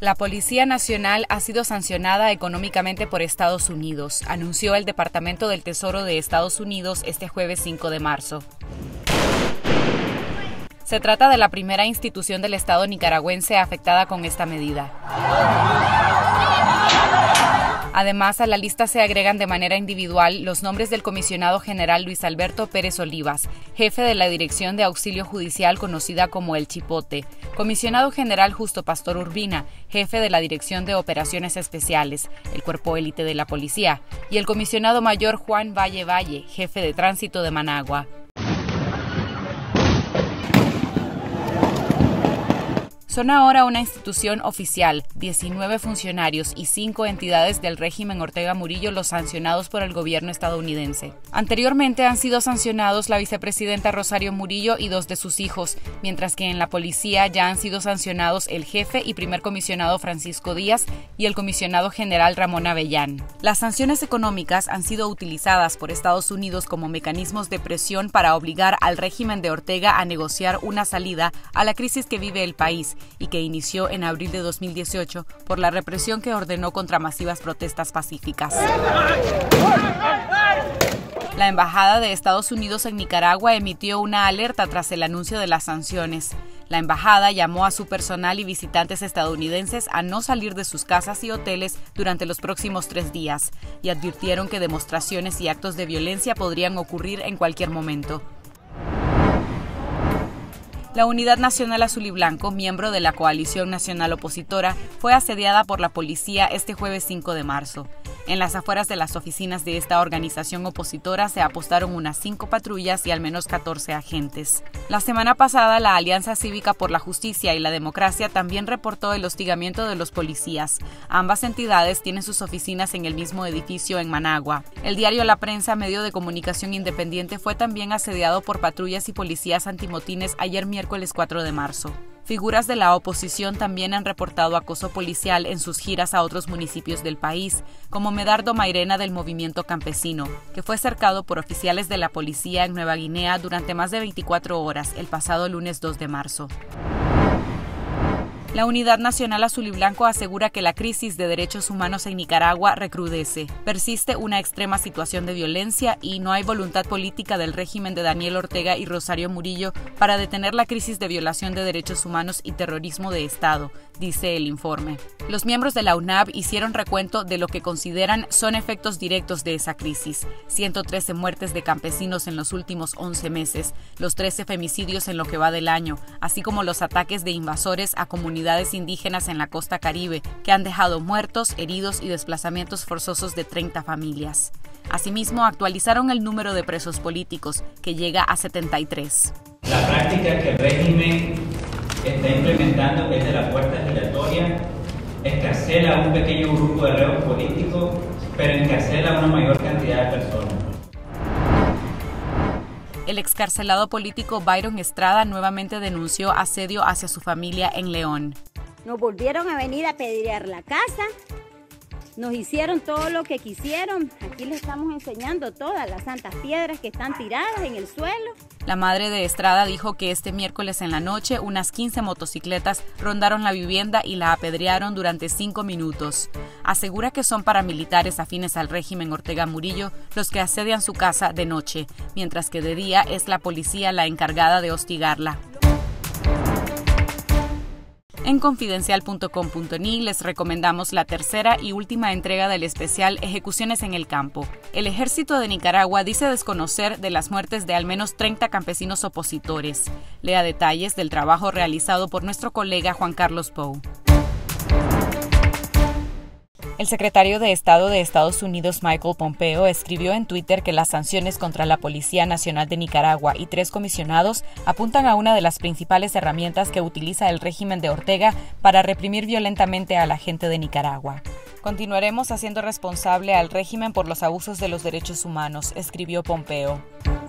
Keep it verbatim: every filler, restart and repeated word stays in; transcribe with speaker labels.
Speaker 1: La Policía Nacional ha sido sancionada económicamente por Estados Unidos, anunció el Departamento del Tesoro de Estados Unidos este jueves cinco de marzo. Se trata de la primera institución del Estado nicaragüense afectada con esta medida. Además, a la lista se agregan de manera individual los nombres del comisionado general Luis Alberto Pérez Olivas, jefe de la Dirección de Auxilio Judicial conocida como El Chipote, comisionado general Justo Pastor Urbina, jefe de la Dirección de Operaciones Especiales, el cuerpo élite de la policía, y el comisionado mayor Juan Valle Valle, jefe de Tránsito de Managua. Son ahora una institución oficial, diecinueve funcionarios y cinco entidades del régimen Ortega Murillo los sancionados por el gobierno estadounidense. Anteriormente han sido sancionados la vicepresidenta Rosario Murillo y dos de sus hijos, mientras que en la policía ya han sido sancionados el jefe y primer comisionado Francisco Díaz y el comisionado general Ramón Avellán. Las sanciones económicas han sido utilizadas por Estados Unidos como mecanismos de presión para obligar al régimen de Ortega a negociar una salida a la crisis que vive el país y que inició en abril de dos mil dieciocho por la represión que ordenó contra masivas protestas pacíficas. La Embajada de Estados Unidos en Nicaragua emitió una alerta tras el anuncio de las sanciones. La embajada llamó a su personal y visitantes estadounidenses a no salir de sus casas y hoteles durante los próximos tres días y advirtieron que demostraciones y actos de violencia podrían ocurrir en cualquier momento. La Unidad Nacional Azul y Blanco, miembro de la Coalición Nacional Opositora, fue asediada por la policía este jueves cinco de marzo. En las afueras de las oficinas de esta organización opositora se apostaron unas cinco patrullas y al menos catorce agentes. La semana pasada, la Alianza Cívica por la Justicia y la Democracia también reportó el hostigamiento de los policías. Ambas entidades tienen sus oficinas en el mismo edificio en Managua. El diario La Prensa, medio de comunicación independiente, fue también asediado por patrullas y policías antimotines ayer miércoles cuatro de marzo. Figuras de la oposición también han reportado acoso policial en sus giras a otros municipios del país, como Medardo Mairena del Movimiento Campesino, que fue cercado por oficiales de la policía en Nueva Guinea durante más de veinticuatro horas el pasado lunes dos de marzo. La Unidad Nacional Azul y Blanco asegura que la crisis de derechos humanos en Nicaragua recrudece. Persiste una extrema situación de violencia y no hay voluntad política del régimen de Daniel Ortega y Rosario Murillo para detener la crisis de violación de derechos humanos y terrorismo de Estado, dice el informe. Los miembros de la U N A B hicieron recuento de lo que consideran son efectos directos de esa crisis. ciento trece muertes de campesinos en los últimos once meses, los trece femicidios en lo que va del año, así como los ataques de invasores a comunidades indígenas en la costa caribe, que han dejado muertos, heridos y desplazamientos forzosos de treinta familias. Asimismo, actualizaron el número de presos políticos, que llega a setenta y tres.
Speaker 2: La práctica que el régimen está implementando, que es de la puerta giratoria, escarcela a un pequeño grupo de reos políticos, pero encarcela a una mayor cantidad de personas.
Speaker 1: El excarcelado político Byron Estrada nuevamente denunció asedio hacia su familia en León.
Speaker 3: Nos volvieron a venir a pedir la casa, nos hicieron todo lo que quisieron. Aquí les estamos enseñando todas las santas piedras que están tiradas en el suelo.
Speaker 1: La madre de Estrada dijo que este miércoles en la noche unas quince motocicletas rondaron la vivienda y la apedrearon durante cinco minutos. Asegura que son paramilitares afines al régimen Ortega Murillo los que asedian su casa de noche, mientras que de día es la policía la encargada de hostigarla. En confidencial punto com punto ni les recomendamos la tercera y última entrega del especial Ejecuciones en el Campo. El ejército de Nicaragua dice desconocer de las muertes de al menos treinta campesinos opositores. Lea detalles del trabajo realizado por nuestro colega Juan Carlos Pou. El secretario de Estado de Estados Unidos, Michael Pompeo, escribió en Twitter que las sanciones contra la Policía Nacional de Nicaragua y tres comisionados apuntan a una de las principales herramientas que utiliza el régimen de Ortega para reprimir violentamente a la gente de Nicaragua. Continuaremos haciendo responsable al régimen por los abusos de los derechos humanos, escribió Pompeo.